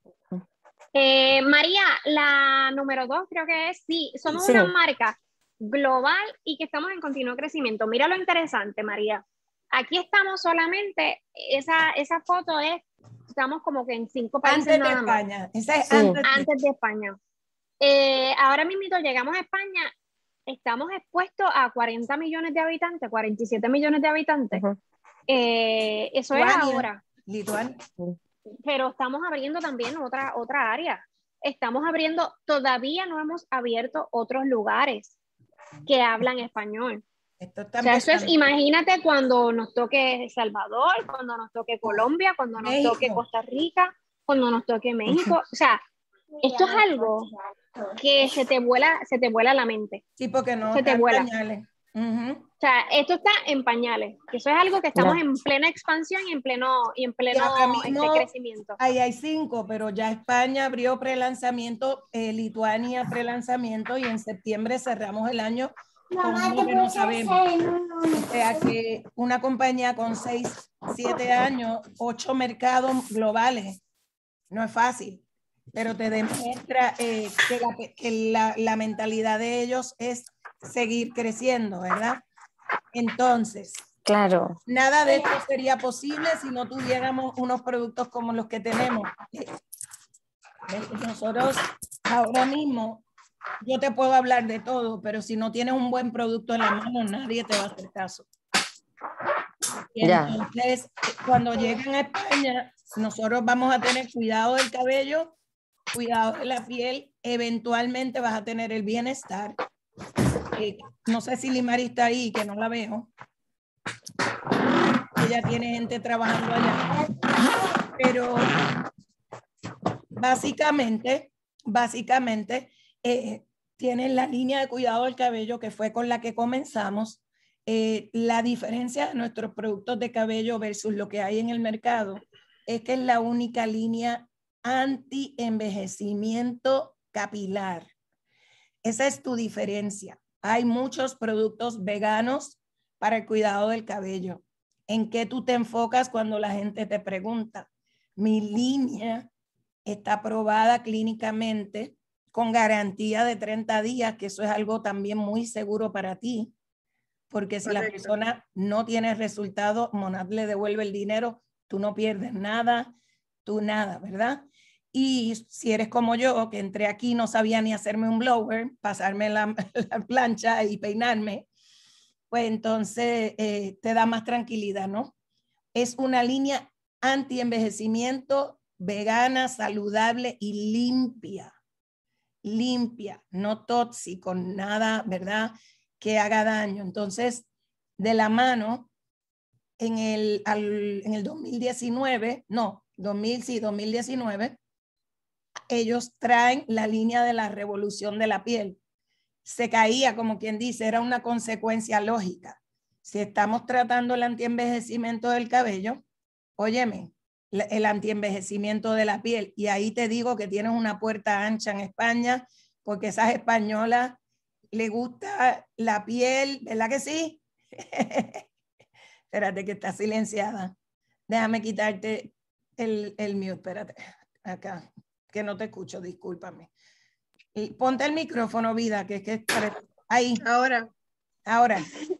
eh, María, la número dos creo que es, sí, somos sí. una marca global y que estamos en continuo crecimiento. Mira lo interesante, María. Aquí estamos solamente, esa, esa foto es, estamos como que en cinco países antes nada de España. más. Esa es sí. antes, antes de España. Eh, ahora mismo llegamos a España, estamos expuestos a cuarenta millones de habitantes, cuarenta y siete millones de habitantes. Uh-huh. eh, eso Lituania, es ahora. Lituania. Pero estamos abriendo también otra, otra área. Estamos abriendo, todavía no hemos abierto otros lugares que hablan español. Esto está o sea, eso es, imagínate cuando nos toque El Salvador, cuando nos toque Colombia, cuando nos México. toque Costa Rica, cuando nos toque México. O sea, esto es algo que se te vuela, se te vuela la mente. Sí, porque no se te vuela. Pañales. Uh-huh. O sea, esto está en pañales. Eso es algo que estamos no. en plena expansión y en pleno, y en pleno y mismo, este crecimiento. Ahí hay cinco, pero ya España abrió prelanzamiento, eh, Lituania prelanzamiento y en septiembre cerramos el año con uno que no sabemos. O sea que una compañía con seis, siete años, ocho mercados globales, no es fácil, pero te demuestra eh, que, la, que la, la mentalidad de ellos es seguir creciendo, ¿verdad? Entonces, claro. Nada de esto sería posible si no tuviéramos unos productos como los que tenemos. Nosotros ahora mismo, yo te puedo hablar de todo, pero si no tienes un buen producto en la mano, nadie te va a hacer caso. Y entonces, yeah. cuando lleguen a España, nosotros vamos a tener cuidado del cabello, cuidado de la piel, eventualmente vas a tener el bienestar. Eh, no sé si Limari está ahí, que no la veo. ella tiene gente trabajando allá, pero básicamente, básicamente, eh, tienen la línea de cuidado del cabello que fue con la que comenzamos. Eh, la diferencia de nuestros productos de cabello versus lo que hay en el mercado es que es la única línea anti-envejecimiento capilar. Esa es tu diferencia. Hay muchos productos veganos para el cuidado del cabello. ¿En qué tú te enfocas cuando la gente te pregunta? Mi línea está aprobada clínicamente con garantía de treinta días, que eso es algo también muy seguro para ti, porque si Correcto. La persona no tiene resultado, Monad le devuelve el dinero, tú no pierdes nada, tú nada, ¿verdad? Y si eres como yo, que entré aquí no sabía ni hacerme un blower, pasarme la, la plancha y peinarme, pues entonces eh, te da más tranquilidad, ¿no? Es una línea anti-envejecimiento, vegana, saludable y limpia. Limpia, no tóxico, nada, ¿verdad?, que haga daño. Entonces, de la mano, en el, al, en el dos mil diecinueve, no, dos mil, sí, dos mil diecinueve, ellos traen la línea de la revolución de la piel. Se caía, como quien dice, era una consecuencia lógica. Si estamos tratando el antienvejecimiento del cabello, óyeme, el antienvejecimiento de la piel. Y ahí te digo que tienes una puerta ancha en España, porque esas españolas les gusta la piel, ¿verdad que sí? Espérate que está silenciada. Déjame quitarte el, el mute, espérate, acá, que no te escucho, discúlpame. Y ponte el micrófono, vida, que es que ahí. Ahora. Ahora.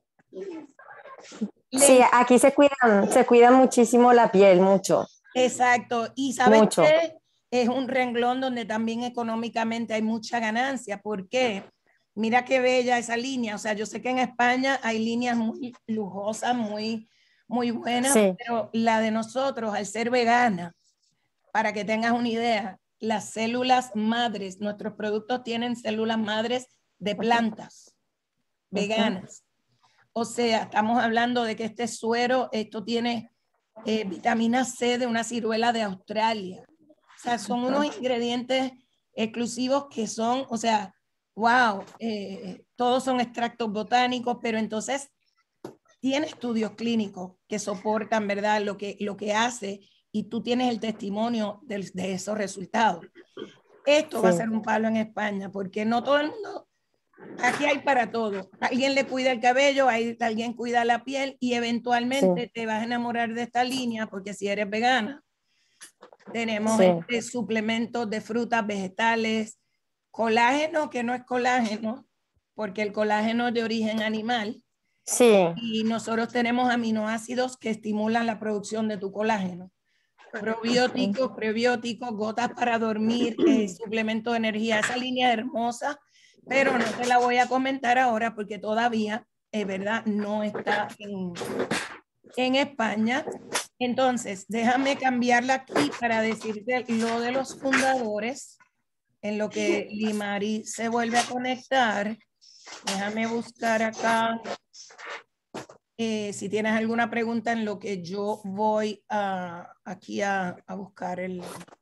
Sí, aquí se cuidan, se cuidan muchísimo la piel, mucho. Exacto. Y ¿sabes mucho. qué? Es un renglón donde también económicamente hay mucha ganancia. ¿Por qué? Mira qué bella esa línea. O sea, yo sé que en España hay líneas muy lujosas, muy, muy buenas, sí. Pero la de nosotros, al ser vegana, para que tengas una idea, las células madres, nuestros productos tienen células madres de plantas uh-huh. veganas. O sea, estamos hablando de que este suero, esto tiene eh, vitamina C de una ciruela de Australia. O sea, son uh-huh. unos ingredientes exclusivos que son, o sea, wow, eh, todos son extractos botánicos, pero entonces tiene estudios clínicos que soportan, ¿verdad?, lo que, lo que hace, y tú tienes el testimonio de, de esos resultados. Esto sí. va a ser un palo en España, porque no todo el mundo, aquí hay para todo. Alguien le cuida el cabello, hay, alguien cuida la piel, y eventualmente sí. te vas a enamorar de esta línea, porque si eres vegana, tenemos sí. este, suplementos de frutas, vegetales, colágeno, que no es colágeno, porque el colágeno es de origen animal. Sí. Y nosotros tenemos aminoácidos que estimulan la producción de tu colágeno. Probióticos, prebióticos, gotas para dormir, eh, suplemento de energía. Esa línea hermosa, pero no te la voy a comentar ahora porque todavía, es eh, verdad, no está en, en España. Entonces, déjame cambiarla aquí para decirte lo de los fundadores, en lo que Limari se vuelve a conectar. Déjame buscar acá. Eh, si tienes alguna pregunta en lo que yo voy a, aquí a, a buscar el...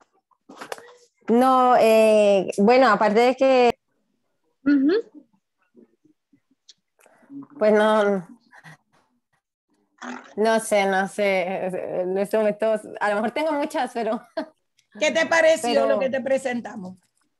No, eh, bueno, aparte de que... Uh-huh. Pues no... No sé, no sé. En este momento, a lo mejor tengo muchas, pero... ¿Qué te pareció pero... lo que te presentamos?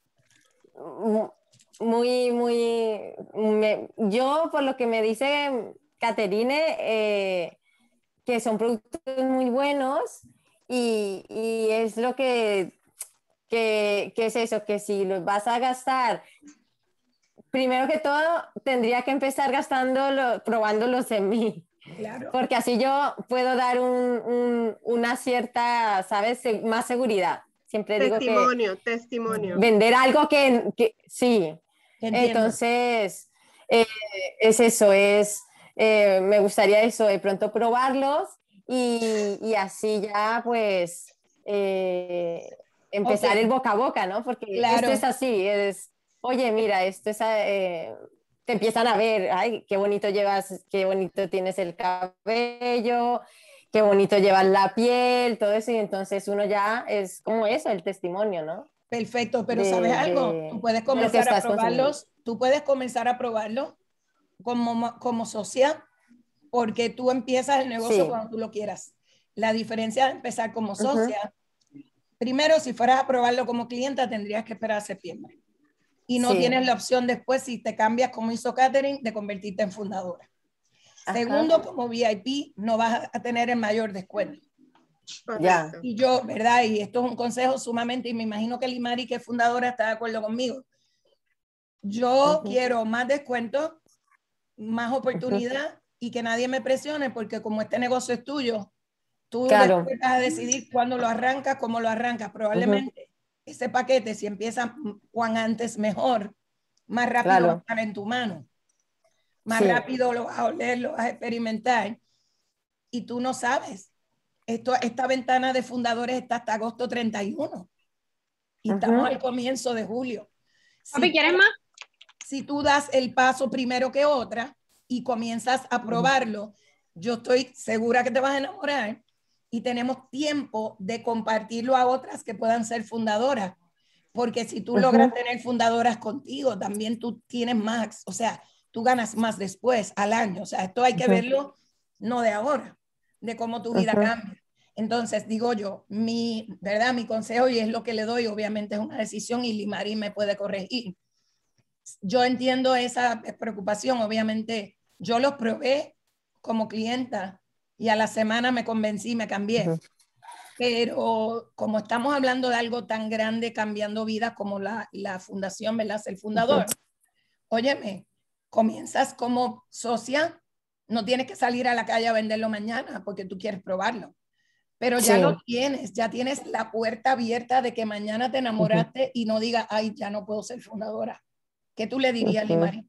Muy, muy... Me, yo, por lo que me dice... Caterine, eh, que son productos muy buenos y, y es lo que, que, que es eso, que si los vas a gastar, primero que todo tendría que empezar gastándolo, probándolos en mí. Claro. Porque así yo puedo dar un, un, una cierta, ¿sabes?, más seguridad. Siempre testimonio, digo que testimonio. Vender algo que, que sí. Entiendo. Entonces, eh, es eso, es... Eh, me gustaría eso, de pronto probarlos y, y así ya pues eh, empezar okay. el boca a boca, ¿no? Porque claro. esto es así, es, oye, mira, esto es, eh, te empiezan a ver, ay, qué bonito llevas, qué bonito tienes el cabello, qué bonito llevas la piel, todo eso, y entonces uno ya es como eso, el testimonio, ¿no? Perfecto, pero De, ¿sabes algo? de, tú puedes comenzar a probarlos, consumiendo. tú puedes comenzar a probarlo como, como socia, porque tú empiezas el negocio sí. cuando tú lo quieras. La diferencia de empezar como socia, uh-huh. primero, si fueras a probarlo como clienta, tendrías que esperar a septiembre. Y no sí. tienes la opción después, si te cambias como hizo Catherine, de convertirte en fundadora. Ajá. Segundo, como V I P, no vas a tener el mayor descuento. Ya. Y yo, ¿verdad? Y esto es un consejo sumamente, y me imagino que Limari, que es fundadora, está de acuerdo conmigo. Yo uh-huh. quiero más descuento, más oportunidad, uh-huh. y que nadie me presione, porque como este negocio es tuyo, tú claro. después vas a decidir cuándo lo arrancas, cómo lo arrancas. Probablemente uh-huh. ese paquete, si empieza cuan antes mejor, más rápido claro. va a estar en tu mano. Más sí. rápido lo vas a oler, lo vas a experimentar. Y tú no sabes. Esto, esta ventana de fundadores está hasta agosto treinta y uno. Y uh-huh. estamos al comienzo de julio. Si ¿quieres tú, más? Si tú das el paso primero que otra y comienzas a probarlo, uh-huh. yo estoy segura que te vas a enamorar, y tenemos tiempo de compartirlo a otras que puedan ser fundadoras. Porque si tú uh-huh. logras tener fundadoras contigo, también tú tienes más, o sea, tú ganas más después, al año. O sea, esto hay que uh-huh. verlo no de ahora, de cómo tu vida uh-huh. cambia. Entonces, digo yo, mi, ¿verdad? Mi consejo, y es lo que le doy, obviamente es una decisión, y Limari me puede corregir. Yo entiendo esa preocupación, obviamente yo los probé como clienta y a la semana me convencí, me cambié. Uh-huh. Pero como estamos hablando de algo tan grande, cambiando vidas como la, la fundación, ¿verdad? El fundador. Uh-huh. Óyeme, comienzas como socia, no tienes que salir a la calle a venderlo mañana porque tú quieres probarlo. Pero ya sí. lo tienes, ya tienes la puerta abierta de que mañana te enamoraste uh-huh. y no digas, ay, ya no puedo ser fundadora. ¿Qué tú le dirías, uh-huh. Limari?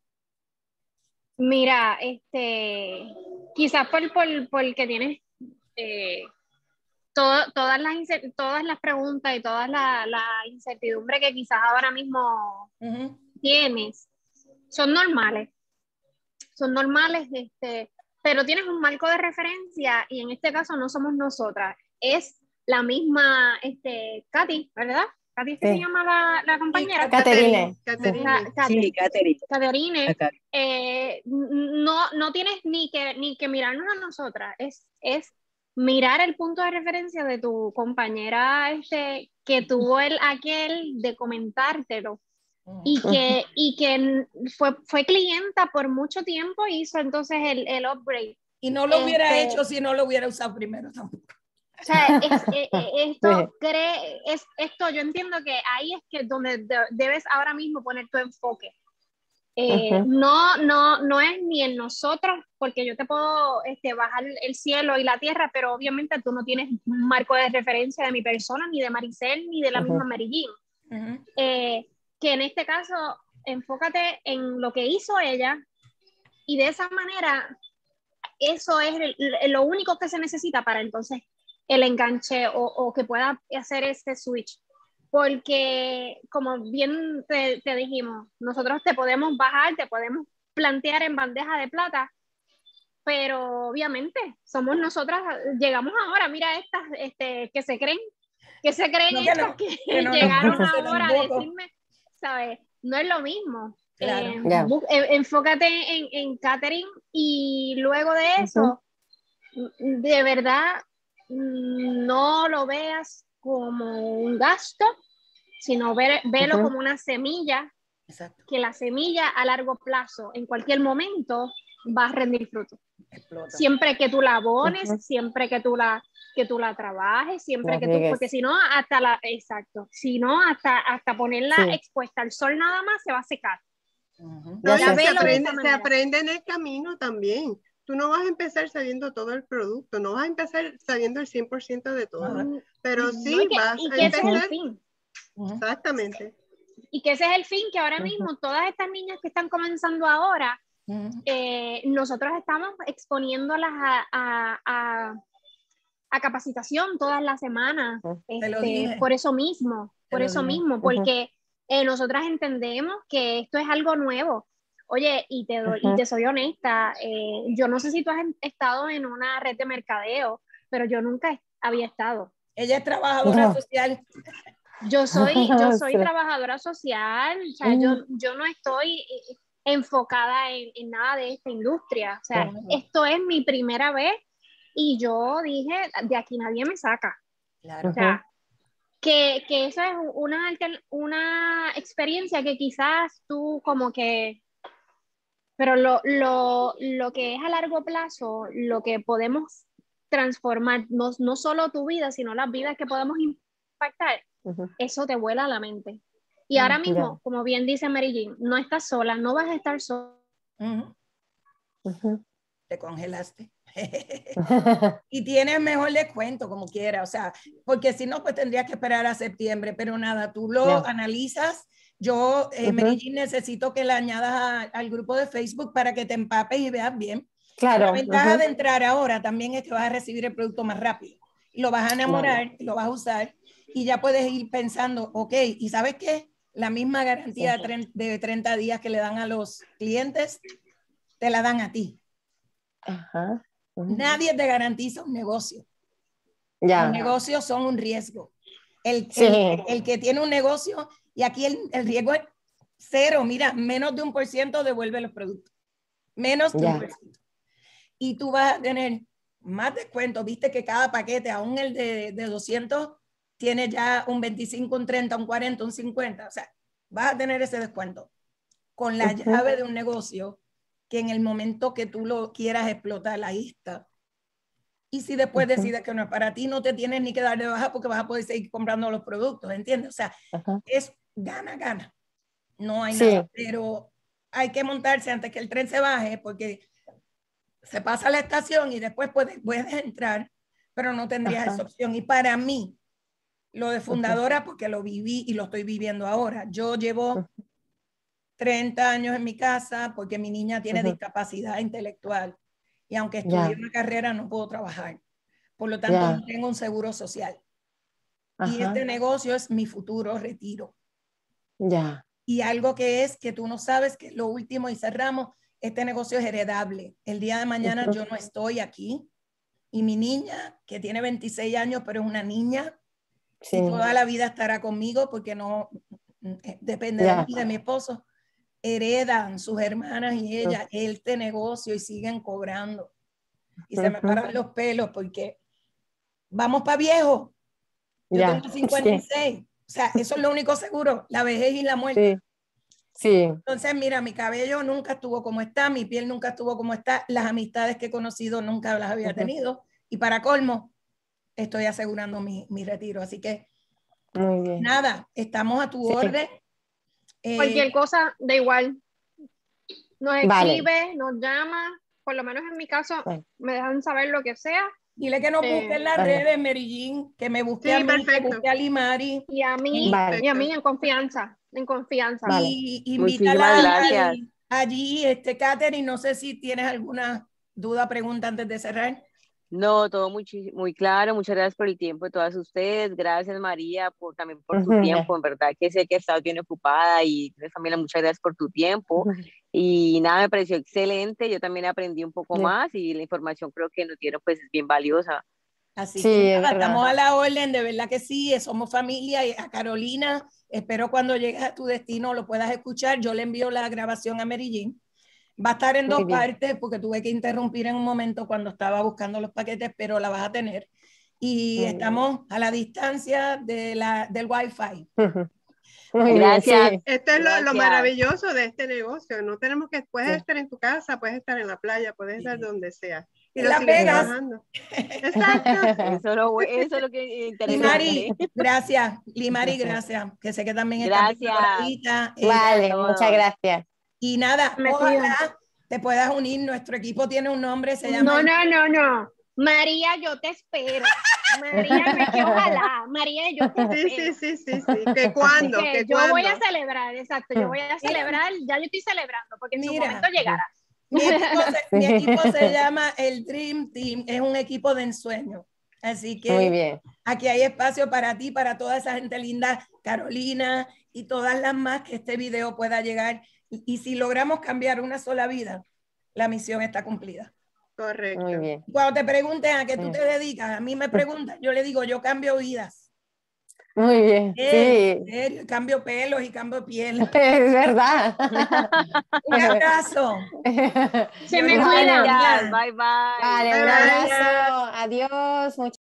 Mira, este, quizás por, por, porque tienes eh, todo, todas, las, todas las preguntas y toda la, la incertidumbre que quizás ahora mismo uh-huh. tienes, son normales. Son normales, este, pero tienes un marco de referencia, y en este caso no somos nosotras, es la misma este, Katy, ¿verdad? Katy es que sí. se llama la, la compañera. Caterine. Caterine. Sí, Caterine. Caterine. Eh, no, no tienes ni que, ni que mirarnos a nosotras, es, es mirar el punto de referencia de tu compañera este, que tuvo el aquel de comentártelo. Y que, y que fue, fue clienta por mucho tiempo, hizo entonces el, el upgrade. Y no lo hubiera este, hecho si no lo hubiera usado primero tampoco. O sea, es, es, esto, sí. cree, es, esto yo entiendo que ahí es que donde de, debes ahora mismo poner tu enfoque. Eh, uh-huh. no, no, no es ni en nosotros, porque yo te puedo este, bajar el cielo y la tierra, pero obviamente tú no tienes un marco de referencia de mi persona, ni de Maricel, ni de la uh-huh. misma Mary Jean. Uh-huh. Eh, que en este caso enfócate en lo que hizo ella, y de esa manera eso es el, lo único que se necesita para entonces el enganche o, o que pueda hacer ese switch, porque como bien te, te dijimos, nosotros te podemos bajar, te podemos plantear en bandeja de plata, pero obviamente somos nosotras, llegamos ahora, mira estas este, que se creen que se creen no, estas que, no, que, que no, llegaron no, ahora a decirme, ¿sabes? No es lo mismo. Claro. Eh, yeah. Enfócate en, en Catherine, y luego de eso, uh-huh. de verdad, no lo veas como un gasto, sino ver, velo uh-huh. como una semilla. Exacto. Que la semilla a largo plazo, en cualquier momento, va a rendir fruto. Explota. Siempre que tú la abones, uh-huh. siempre que tú la que tú la trabajes, siempre la que tú, porque si no, hasta la, exacto, si no, hasta, hasta ponerla sí. expuesta al sol nada más, se va a secar. Uh-huh. No, se, aprende, se aprende en el camino también. Tú no vas a empezar sabiendo todo el producto, no vas a empezar sabiendo el cien por ciento de todo, uh-huh. pero sí no, que, vas y a que empezar. Ese es el fin. Exactamente. Y que ese es el fin, que ahora mismo uh-huh. todas estas niñas que están comenzando ahora, uh-huh. eh, nosotros estamos exponiéndolas a, a, a a capacitación todas las semanas, este, por eso mismo, por eso mismo, porque uh-huh. eh, nosotras entendemos que esto es algo nuevo. Oye, y te, doy, y te soy honesta, eh, yo no sé si tú has estado en una red de mercadeo, pero yo nunca había estado. Ella es trabajadora no. social. Yo soy, yo soy sí. trabajadora social, o sea, uh. yo, yo no estoy enfocada en, en nada de esta industria, o sea, uh -huh. esto es mi primera vez y yo dije, de aquí nadie me saca. Claro. O sea, que, que eso es una, una experiencia que quizás tú como que, pero lo, lo, lo que es a largo plazo, lo que podemos transformar, no, no solo tu vida, sino las vidas que podemos impactar, uh-huh. eso te vuela a la mente. Y uh, ahora mismo, yeah. como bien dice Mary Jean, no estás sola, no vas a estar sola. Uh-huh. Uh-huh. Te congelaste. Y tienes mejor descuento como quiera, o sea, porque si no, pues tendrías que esperar a septiembre, pero nada, tú lo yeah. analizas. Yo, eh, uh-huh. Mary Jean, necesito que la añadas a, al grupo de Facebook para que te empapes y veas bien. Claro. La ventaja uh-huh. de entrar ahora también es que vas a recibir el producto más rápido. Y lo vas a enamorar, claro. y lo vas a usar, y ya puedes ir pensando, ok, ¿y sabes qué? La misma garantía uh-huh. de treinta días que le dan a los clientes, te la dan a ti. Uh-huh. Uh-huh. Nadie te garantiza un negocio. Yeah. Los negocios son un riesgo. El, sí. el, el que tiene un negocio, y aquí el, el riesgo es cero, mira, menos de un por ciento devuelve los productos. Menos de yeah. un por ciento. Y tú vas a tener más descuento. Viste que cada paquete, aún el de, de doscientos, tiene ya un veinticinco, un treinta, un cuarenta, un cincuenta. O sea, vas a tener ese descuento con la uh-huh. llave de un negocio que en el momento que tú lo quieras explotar, ahí está. Y si después uh-huh. decides que no es para ti, no te tienes ni que dar de baja porque vas a poder seguir comprando los productos, ¿entiendes? O sea, uh-huh. es gana, gana. No hay sí. nada. Pero hay que montarse antes que el tren se baje porque se pasa la estación y después puedes, puedes entrar, pero no tendrías uh-huh. esa opción. Y para mí, lo de fundadora, uh-huh. porque lo viví y lo estoy viviendo ahora. Yo llevo uh-huh. treinta años en mi casa porque mi niña tiene uh-huh. discapacidad intelectual. Y aunque estudié yeah. una carrera, no puedo trabajar. Por lo tanto, yeah. no tengo un seguro social. Uh-huh. Y este negocio es mi futuro retiro. Yeah. Y algo que es que tú no sabes, que es lo último y cerramos, este negocio es heredable. El día de mañana uh-huh. yo no estoy aquí y mi niña, que tiene veintiséis años, pero es una niña, sí. y toda la vida estará conmigo porque no depende yeah. de mí, de mi esposo, heredan sus hermanas y ella uh-huh. este negocio y siguen cobrando. Y uh-huh. se me paran los pelos porque vamos para viejo. Yo yeah. tengo cincuenta y seis. Sí. O sea, eso es lo único seguro, la vejez y la muerte. Sí. Sí. Entonces, mira, mi cabello nunca estuvo como está, mi piel nunca estuvo como está, las amistades que he conocido nunca las había tenido. Y para colmo, estoy asegurando mi, mi retiro. Así que, muy bien. Nada, estamos a tu sí. orden. Eh, Cualquier cosa, da igual. Nos escribe, vale. nos llama, por lo menos en mi caso, vale. me dejan saber lo que sea. Dile que nos eh, busque en las vale. redes, Mary Jean, que me busque sí, a mí, perfecto. que busque a Limari. Y a mí, vale. y a mí en confianza, en confianza. Vale. Y invítala allí, allí, este, Catherine, no sé si tienes alguna duda, pregunta antes de cerrar. No, todo muy, muy claro. Muchas gracias por el tiempo de todas ustedes. Gracias, María, por, también por tu uh-huh. tiempo. En verdad que sé que estás bien ocupada y Camila, muchas gracias por tu tiempo. Uh-huh. Y nada, me pareció excelente. Yo también aprendí un poco uh-huh. más y la información creo que nos dieron pues es bien valiosa. Así sí, que nada, estamos a la orden, de verdad que sí, somos familia. Y a Carolina, espero cuando llegues a tu destino lo puedas escuchar. Yo le envío la grabación a Mary Jean. Va a estar en dos partes porque tuve que interrumpir en un momento cuando estaba buscando los paquetes, pero la vas a tener. Y Muy estamos bien. a la distancia de la, del Wi-Fi. Muy Gracias. Bien, sí. Esto es lo, lo maravilloso de este negocio. No tenemos que, puedes sí. estar en tu casa, puedes estar en la playa, puedes sí. estar donde sea. Y en Las Vegas. Exacto. Eso, lo, eso es lo que interesa. Limari, gracias. Limari, gracias. Que sé que también gracias. está Vale, muchas gracias. Y nada, Me ojalá pido. te puedas unir. Nuestro equipo tiene un nombre, se llama... No, no, no, no. María, yo te espero. María, no es que ojalá. María, yo te espero. Sí, sí, sí, sí, sí. ¿Que cuándo? Que ¿Que yo cuándo? voy a celebrar, exacto. Yo voy a celebrar, ya yo estoy celebrando, porque en Mira, su momento llegará. Mi equipo, se, mi equipo se llama el Dream Team, es un equipo de ensueño. Así que muy bien. Aquí hay espacio para ti, para toda esa gente linda, Carolina y todas las más que este video pueda llegar. Y, y si logramos cambiar una sola vida, la misión está cumplida. Correcto. Muy bien. Cuando te pregunten a qué tú te dedicas, a mí me preguntan, yo le digo, yo cambio vidas. Muy bien, ¿En sí. serio? Cambio pelos y cambio piel. Es verdad. Un abrazo. Se me cuidan. Bye, bye. Vale, un abrazo. Adiós.